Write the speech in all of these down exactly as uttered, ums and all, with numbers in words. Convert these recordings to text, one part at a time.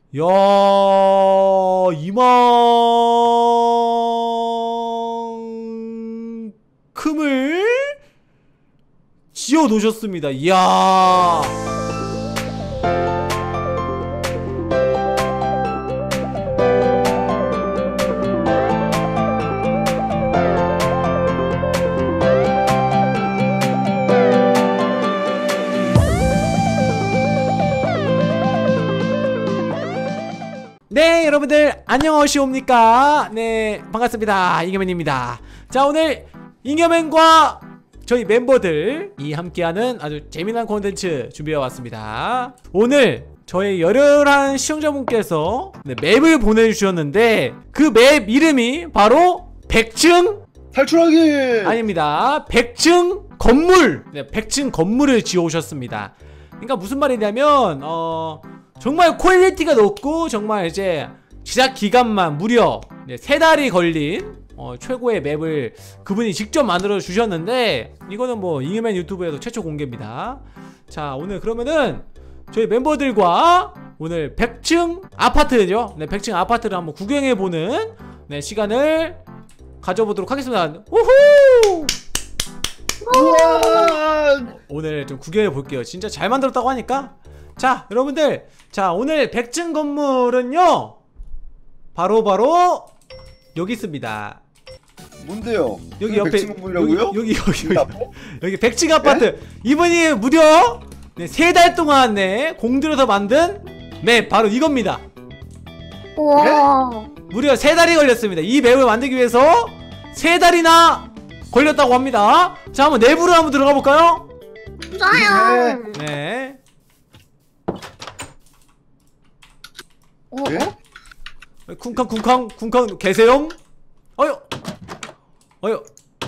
야, 이만큼을 지어 놓으셨습니다. 이야. 네, 여러분들 안녕하시옵니까? 네, 반갑습니다. 잉여맨입니다. 자, 오늘 잉여맨과 저희 멤버들 이 함께하는 아주 재미난 콘텐츠 준비해왔습니다. 오늘 저희 열혈한 시청자분께서 네, 맵을 보내주셨는데 그 맵 이름이 바로 백 층 탈출하기! 아닙니다. 백 층 건물! 네, 백 층 건물을 지어오셨습니다. 그러니까 무슨 말이냐면 어... 정말 퀄리티가 높고 정말 이제 제작 기간만 무려 네, 세 달이 걸린 어, 최고의 맵을 그분이 직접 만들어 주셨는데 이거는 뭐 잉여맨 유튜브에서 최초 공개입니다. 자, 오늘 그러면은 저희 멤버들과 오늘 백 층 아파트죠. 네, 백 층 아파트를 한번 구경해보는 네, 시간을 가져보도록 하겠습니다. 우후! 우와! 오늘 좀 구경해 볼게요. 진짜 잘 만들었다고 하니까. 자, 여러분들, 자, 오늘 백 층 건물은요 바로 바로 여기 있습니다. 뭔데요? 여기 옆에 백 층 건물이라고요? 여기 여기 여기 여기 백 층 아파트. 네? 이분이 무려 네, 세 달 동안 네, 공들여서 만든 맵 바로 이겁니다. 우와. 네? 무려 세 달이 걸렸습니다. 이 맵을 만들기 위해서 세 달이나 걸렸다고 합니다. 자, 한번 내부로 한번 들어가 볼까요? 좋아요. 네. 어? 예? 쿵쾅 쿵쾅 쿵쾅 계세요? 어여 어여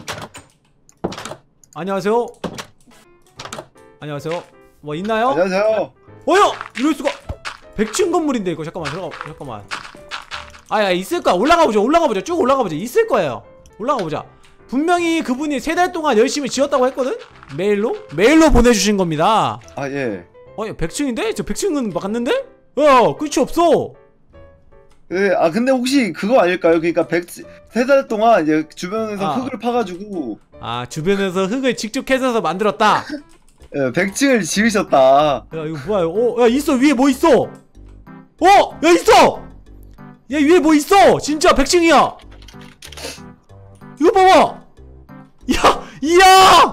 안녕하세요. 안녕하세요. 뭐 있나요? 안녕하세요. 어여 이럴수가. 백 층 건물인데 이거. 잠깐만 들어가. 잠깐만. 아야, 있을 거야. 올라가 보자. 올라가 보자. 쭉 올라가 보자. 있을 거예요. 올라가 보자. 분명히 그분이 세 달 동안 열심히 지었다고 했거든? 메일로? 메일로 보내주신 겁니다. 아, 예. 어, 백 층인데? 저 백 층은 맞는데? 야, 끝이 없어. 예, 아, 근데 혹시 그거 아닐까요? 그러니까 백, 세 달 동안 이제 주변에서 아. 흙을 파가지고, 아, 주변에서 흙을 직접 캐서 만들었다. 예, 백 층을 지으셨다. 야, 이거 뭐야? 어, 야, 있어. 위에 뭐 있어? 어, 야, 있어. 야, 위에 뭐 있어? 진짜 백 층이야. 이거 봐봐. 야, 이야,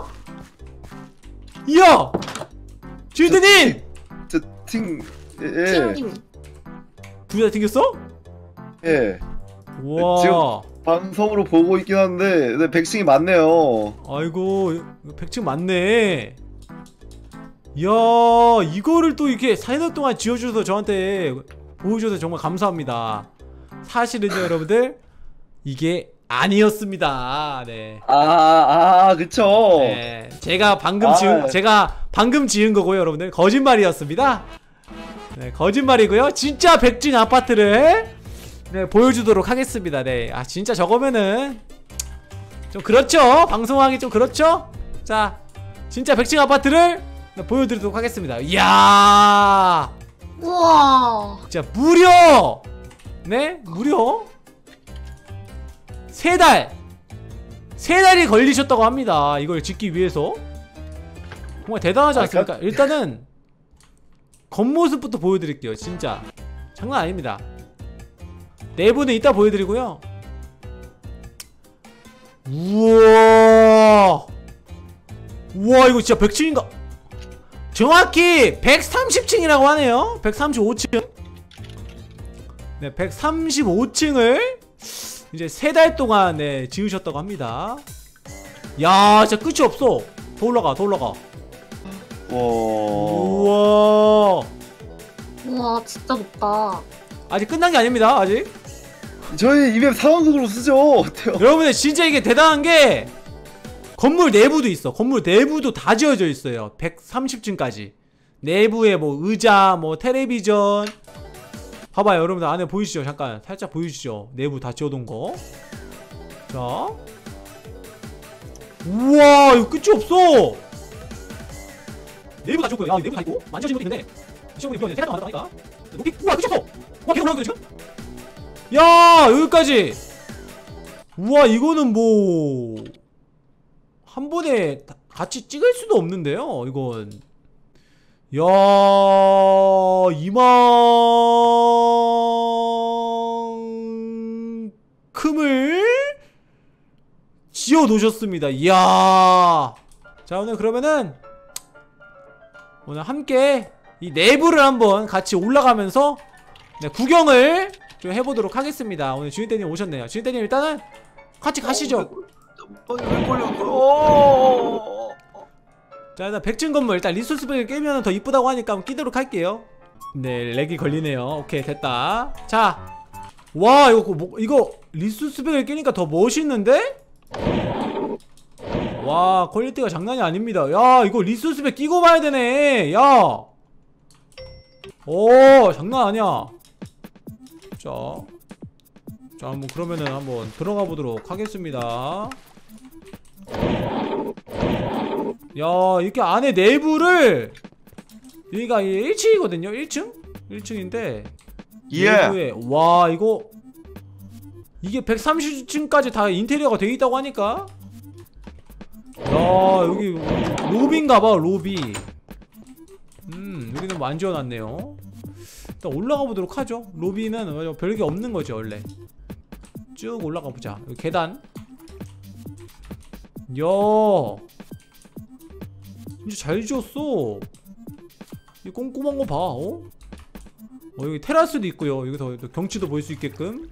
이야. 주인님, 저, 팀, 예, 예. 팀님. 둘 다 튕겼어? 예. 우와. 지금 방송으로 보고 있긴 한데, 네, 백 층이 많네요. 아이고, 백 층 맞네. 이야, 이거를 또 이렇게 사 년 동안 지어주셔서 저한테 보여주셔서 정말 감사합니다. 사실은요, 여러분들, 이게 아니었습니다. 네. 아, 아, 아, 그쵸. 네. 제가 방금 아, 지은, 제가 방금 지은 거고요, 여러분들. 거짓말이었습니다. 네, 거짓말이고요. 진짜 백 층 아파트를 네, 보여주도록 하겠습니다. 네. 아, 진짜 저거면은 좀 그렇죠? 방송하기 좀 그렇죠? 자, 진짜 백 층 아파트를 네, 보여드리도록 하겠습니다. 이야, 우와. 진짜 무려 네? 무려 세 달! 세 달이 걸리셨다고 합니다. 이걸 짓기 위해서. 정말 대단하지 않습니까? 아, 일단은 겉모습부터 보여드릴게요. 진짜 장난 아닙니다. 내부는 이따 보여드리고요. 우와, 우와, 이거 진짜 백 층인가? 정확히 백삼십 층이라고 하네요. 백삼십오 층. 네, 백삼십오 층을 이제 세 달 동안 네, 지으셨다고 합니다. 야, 진짜 끝이 없어. 더 올라가, 더 올라가. 와. 우와. 우와, 진짜 높다. 아직 끝난 게 아닙니다. 아직. 저희 이 맵 상황극으로 쓰죠. 어때요? 여러분들 진짜 이게 대단한 게 건물 내부도 있어. 건물 내부도 다 지어져 있어요. 백삼십 층까지. 내부에 뭐 의자, 뭐 텔레비전. 봐봐요, 여러분들 안에 보이시죠? 잠깐 살짝 보이시죠? 내부 다 지어둔 거. 자, 우와, 이거 끝이 없어. 내부 다 지었고요. 야, 내부 다 있고 만져진 것도 있는데 시험을 이렇게 세가지 만들었다니까. 높이, 우와, 끝이 없어. 와 계속 올라가는데 지금? 야 여기까지. 우와 이거는 뭐 한 번에 다 같이 찍을 수도 없는데요 이건. 야 이만큼을 지어 놓으셨습니다. 이야. 자 오늘 그러면은 오늘 함께 이 내부를 한번 같이 올라가면서 네, 구경을 좀 해보도록 하겠습니다. 오늘 주인대님 오셨네요. 주인대님 일단은 같이 가시죠. 왜 걸렸어? 자 일단 백층 건물 일단 리소스백을 깨면 더 이쁘다고 하니까 한번 끼도록 할게요. 네 렉이 걸리네요. 오케이 됐다. 자 와 이거 뭐, 이거 리소스백을 깨니까 더 멋있는데? 와 퀄리티가 장난이 아닙니다. 야 이거 리소스백 끼고 봐야 되네. 야 오 장난 아니야. 자, 자 뭐 그러면은 한번 들어가 보도록 하겠습니다. 야 이렇게 안에 내부를 여기가 일 층이거든요. 일 층? 일 층인데 예. 내부에 와 이거 이게 백삼십 층까지 다 인테리어가 되어 있다고 하니까 야 여기 로비인가봐. 로비. 음 여기는 뭐 안 지어놨네요. 일단 올라가 보도록 하죠. 로비는 별게 없는 거죠 원래. 쭉 올라가 보자. 여기 계단. 이야 진짜 잘 지었어. 이 꼼꼼한 거 봐. 어? 어 여기 테라스도 있고요. 여기서 경치도 볼 수 있게끔.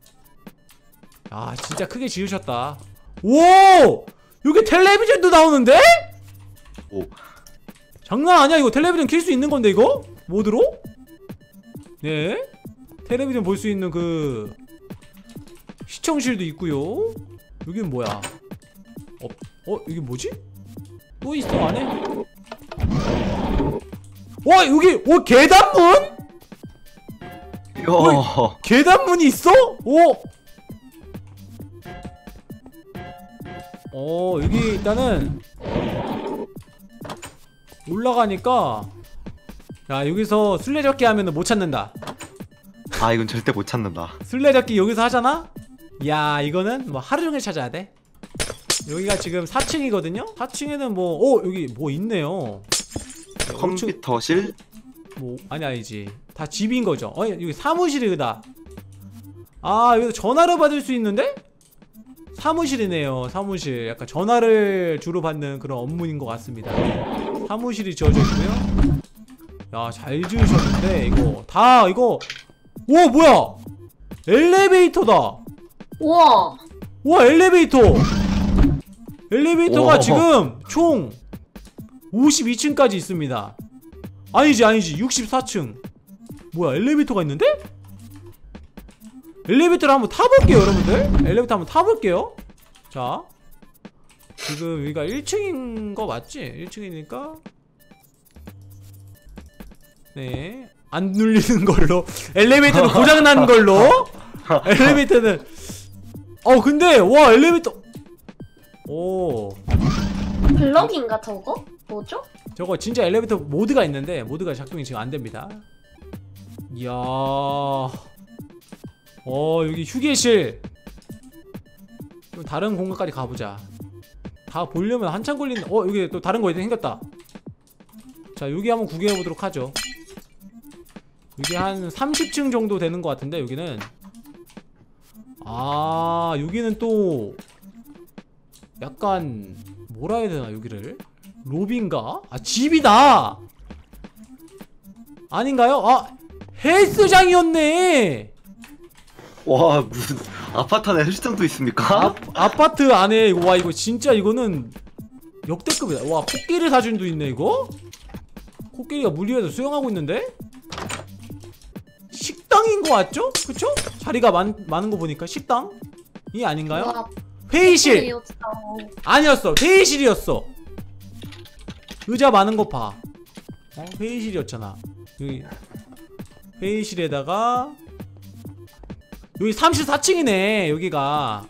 아 진짜 크게 지으셨다. 오! 여기 텔레비전도 나오는데? 오. 장난 아니야. 이거 텔레비전 킬 수 있는 건데 이거? 모드로? 네. 텔레비전 볼 수 있는 그 시청실도 있고요. 여기는 뭐야? 어, 어 여기 뭐지? 또 있어 안에? 와 여기 오 계단문? 야. 계단문이 있어? 오. 어 여기 일단은 올라가니까 야 여기서 술래잡기 하면은 못 찾는다. 아 이건 절대 못 찾는다. 술래잡기 여기서 하잖아? 야 이거는 뭐 하루종일 찾아야 돼. 여기가 지금 사 층이거든요? 사 층에는 뭐 오 여기 뭐 있네요. 컴퓨터실? 뭐 아니 아니지 다 집인거죠. 어 여기 사무실이다. 아 여기서 전화를 받을 수 있는데? 사무실이네요. 사무실. 약간 전화를 주로 받는 그런 업무인 것 같습니다. 사무실이 지어져 있고요. 야 잘 지으셨는데 이거 다 이거 오 뭐야 엘리베이터다. 우와. 와 엘리베이터 엘리베이터가 우와. 지금 총 오십이 층까지 있습니다. 아니지 아니지 육십사 층. 뭐야 엘리베이터가 있는데? 엘리베이터를 한번 타볼게요 여러분들. 엘리베이터 한번 타볼게요. 자 지금 여기가 일 층인 거 맞지? 일 층이니까 네 안 눌리는 걸로 엘리베이터는 고장난 걸로 엘리베이터는 어 근데 와 엘리베이터 오 블럭인가 저거? 뭐죠? 저거 진짜 엘리베이터 모드가 있는데 모드가 작동이 지금 안됩니다. 이야 어 여기 휴게실. 좀 다른 공간까지 가보자. 다 보려면 한참 걸린다. 어 여기 또 다른 거 생겼다. 자 여기 한번 구경해보도록 하죠. 여기 한 삼십 층 정도 되는 것 같은데 여기는. 아 여기는 또 약간 뭐라 해야 되나 여기를? 로비인가? 아 집이다! 아닌가요? 아 헬스장이었네. 와 무슨 아파트 안에 헬스장도 있습니까? 아, 아파트 안에 와 이거 진짜 이거는 역대급이다. 와 코끼리 사진도 있네 이거? 코끼리가 물 위에서 수영하고 있는데? 식당인 거 같죠? 그쵸? 자리가 많, 많은 거 보니까 식당이 아닌가요? 우와, 회의실! 진짜. 아니었어 회의실이었어. 의자 많은 거 봐. 어? 회의실이었잖아. 여기 회의실에다가 여기 삼십사 층이네 여기가.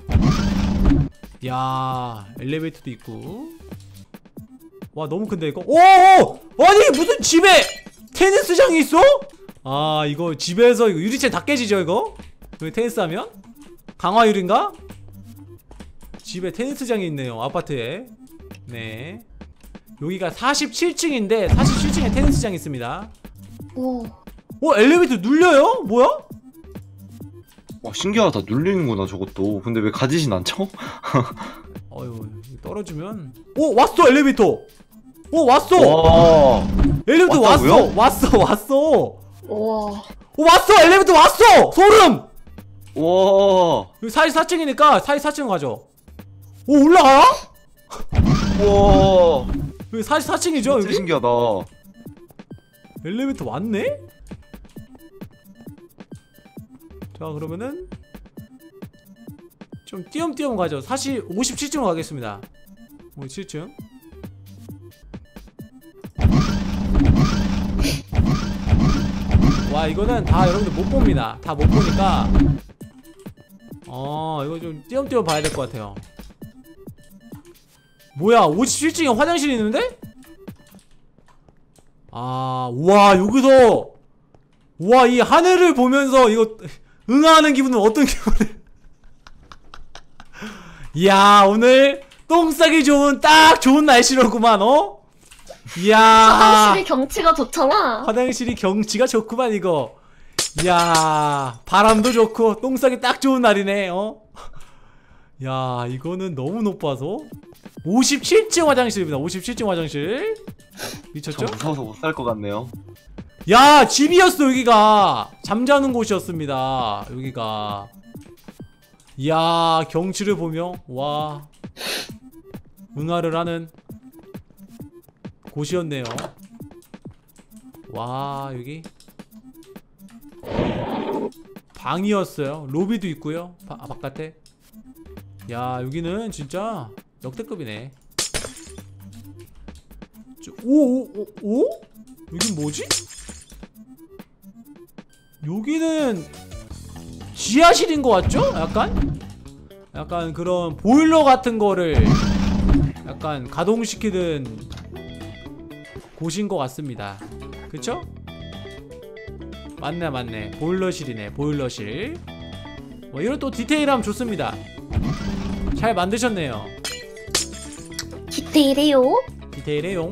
야 엘리베이터도 있고. 와 너무 큰데 이거. 오오! 아니 무슨 집에 테니스장이 있어? 아 이거 집에서 이거 유리창 다 깨지죠 이거? 여기 테니스 하면? 강화유리인가? 집에 테니스장이 있네요 아파트에. 네 여기가 사십칠 층인데 사십칠 층에 테니스장이 있습니다. 오. 어 엘리베이터 눌려요? 뭐야? 와 신기하다. 눌리는구나 저것도. 근데 왜 가지진 않죠? 어휴 떨어지면 오 왔어 엘리베이터. 오 왔어. 와 엘리베이터 왔다고요? 왔어 왔어 왔어. 우와. 오 왔어 엘리베이터 왔어. 소름. 와 여기 사십사 층이니까 사십사 층 가죠. 오 올라가요? 와 여기 사십사 층이죠 진짜 여기? 신기하다. 엘리베이터 왔네? 자 그러면은 좀 띄엄띄엄 가죠. 사실 오십칠 층으로 가겠습니다. 오십칠 층. 와 이거는 다 여러분들 못 봅니다. 다 못 보니까 어 이거 좀 띄엄띄엄 봐야 될 것 같아요. 뭐야 오십칠 층에 화장실이 있는데? 아 우와 여기서 우와 이 하늘을 보면서 이거 응아하는 기분은 어떤 기분을 이야 오늘 똥 싸기 좋은 딱 좋은 날씨로구만. 어? 이야 화장실이 경치가 좋잖아. 화장실이 경치가 좋구만 이거. 이야 바람도 좋고 똥 싸기 딱 좋은 날이네. 어? 야 이거는 너무 높아서 오십칠 층 화장실입니다. 오십칠 층 화장실 미쳤죠? 저 무서워서 못 살 것 같네요. 야 집이었어 여기가. 잠자는 곳이었습니다 여기가. 이야 경치를 보며 와 응아를 하는 곳이었네요. 와 여기 방이었어요. 로비도 있고요 바, 아, 바깥에. 야 여기는 진짜 역대급이네. 오오오 오, 오? 여긴 뭐지? 여기는 지하실인 것 같죠? 약간? 약간 그런 보일러 같은 거를 약간 가동시키는 곳인 것 같습니다. 그쵸? 맞네 맞네 보일러실이네 보일러실. 뭐 이런 또 디테일함 좋습니다. 잘 만드셨네요. 디테일해요. 디테일해용.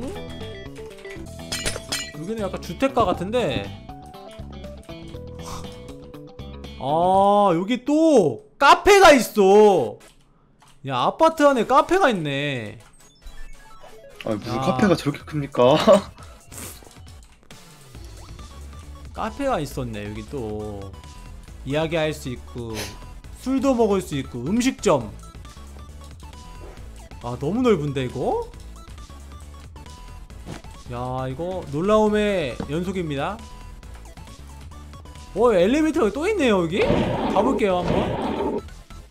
여기는 약간 주택가 같은데. 아 여기 또 카페가 있어. 야 아파트 안에 카페가 있네. 아 무슨 야. 카페가 저렇게 큽니까? 카페가 있었네 여기 또. 이야기할 수 있고 술도 먹을 수 있고 음식점. 아 너무 넓은데 이거? 야 이거 놀라움의 연속입니다. 어 엘리베이터가 또 있네요 여기? 가볼게요 한번.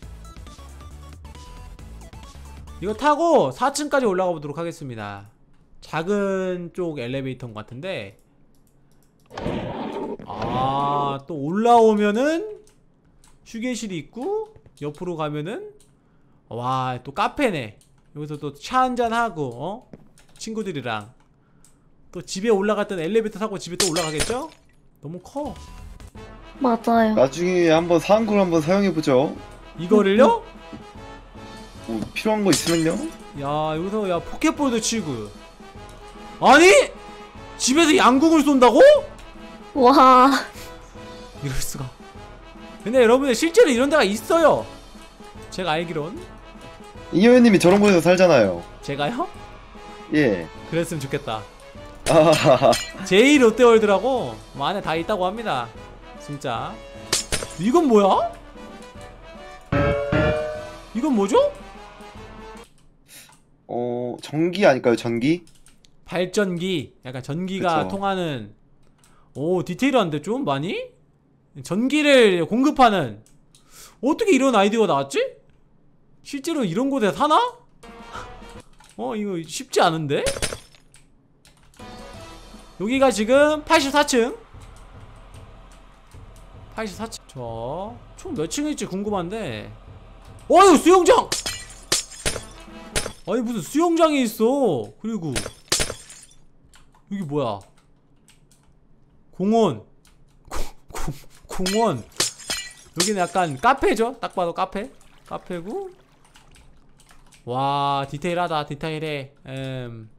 이거 타고 사 층까지 올라가 보도록 하겠습니다. 작은 쪽 엘리베이터인 것 같은데. 아 또 올라오면은 휴게실이 있고 옆으로 가면은 와 또 카페네. 여기서 또 차 한잔하고 어? 친구들이랑 또 집에 올라갔던 엘리베이터 타고 집에 또 올라가겠죠? 너무 커. 맞아요. 나중에 한번 사은 걸 한번 사용해보죠. 이거를요? 뭐 필요한 거 있으면요? 야 여기서 야 포켓볼도 치고. 아니? 집에서 양궁을 쏜다고? 와. 이럴수가. 근데 여러분들 실제로 이런 데가 있어요. 제가 알기론. 이효연님이 저런 곳에서 살잖아요. 제가요? 예. 그랬으면 좋겠다. 아하하하. 제이 롯데월드라고 뭐 안에 다 있다고 합니다. 진짜. 이건 뭐야? 이건 뭐죠? 어 전기 아닐까요? 전기? 발전기. 약간 전기가 그쵸. 통하는. 오 디테일한데 좀 많이? 전기를 공급하는. 어떻게 이런 아이디어가 나왔지? 실제로 이런 곳에 사나? 어 이거 쉽지 않은데? 여기가 지금 팔십사 층. 팔십사 층. 저 총 몇 층일지 궁금한데. 어휴 수영장! 아니 무슨 수영장이 있어. 그리고 여기 뭐야? 공원. 공원. 여기는 약간 카페죠? 딱 봐도 카페. 카페고. 와, 디테일하다. 디테일해. 음.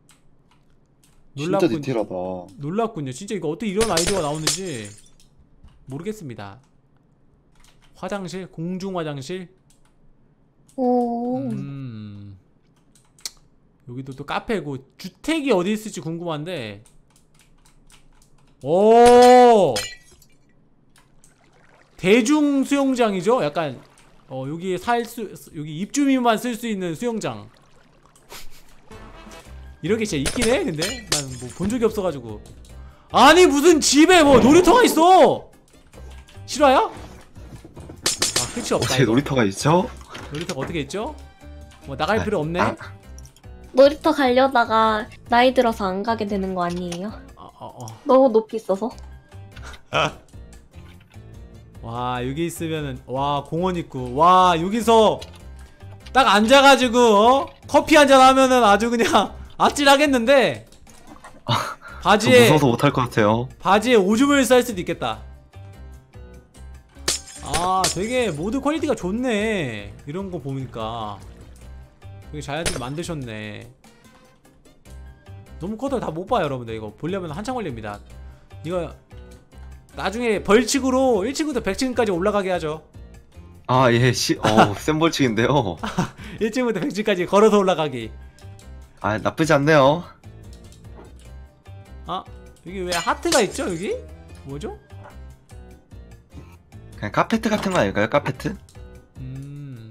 진짜 놀랍군. 디테일하다. 놀랍군요. 진짜 이거 어떻게 이런 아이디어가 나오는지 모르겠습니다. 화장실, 공중 화장실. 오. 음. 여기도 또 카페고 주택이 어디 있을지 궁금한데. 오. 대중 수영장이죠? 약간 어 여기 살 수 여기 입주민만 쓸 수 있는 수영장. 이렇게 진짜 있긴 해. 근데 난 뭐 본 적이 없어가지고. 아니 무슨 집에 뭐 놀이터가 있어. 실화야? 아 끝이 없다. 어떻게 이거. 놀이터가 있죠? 놀이터가 어떻게 있죠? 뭐 나갈 아, 필요 없네. 아. 놀이터 가려다가 나이 들어서 안 가게 되는 거 아니에요? 어, 어, 어. 너무 높이 있어서. 와 여기 있으면은 와 공원 있고 와 여기서 딱 앉아가지고 어? 커피 한잔 하면은 아주 그냥 아찔하겠는데. 저 바지에 무서워서 못할 것 같아요. 바지에 오줌을 쌀 수도 있겠다. 아 되게 모드 퀄리티가 좋네. 이런 거 보니까 되게 잘 만드셨네. 너무 커서 다 못 봐요 여러분들. 이거 보려면 한참 걸립니다. 이거 나중에 벌칙으로 일 층부터 백 층까지 올라가게 하죠. 아, 예, 시, 어, 센 벌칙인데요. 일 층부터 백 층까지 걸어서 올라가기. 아, 나쁘지 않네요. 아 여기 왜 하트가 있죠 여기? 뭐죠? 그냥 카페트 같은 거 아닐까요? 카페트? 음.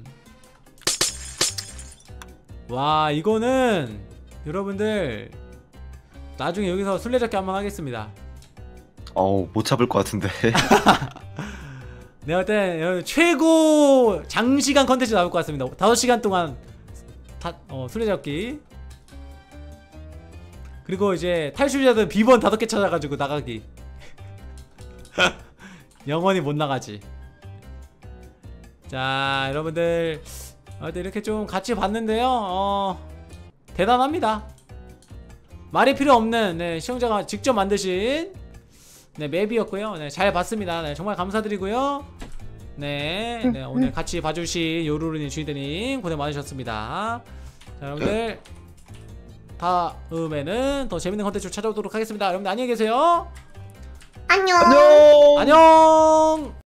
와 이거는 여러분들 나중에 여기서 술래잡기 한번 하겠습니다. 어우, 못 잡을 것 같은데. 내가 볼 때 최고 장시간 컨텐츠 나올 것 같습니다. 다섯 시간 동안 다, 어, 술래잡기. 그리고 이제 탈출자들 비번 다섯 개 찾아가지고 나가기. 영원히 못 나가지. 자 여러분들 어, 이렇게 좀 같이 봤는데요. 어, 대단합니다. 말이 필요 없는 네, 시청자가 직접 만드신 네, 맵이었고요. 네, 잘 봤습니다. 네, 정말 감사드리고요. 네, 네 오늘 같이 봐주신 요루루님 주인님 고생 많으셨습니다. 자 여러분들 다음에는 더 재밌는 컨텐츠로 찾아오도록 하겠습니다. 여러분들 안녕히 계세요. 안녕. 안녕. 안녕.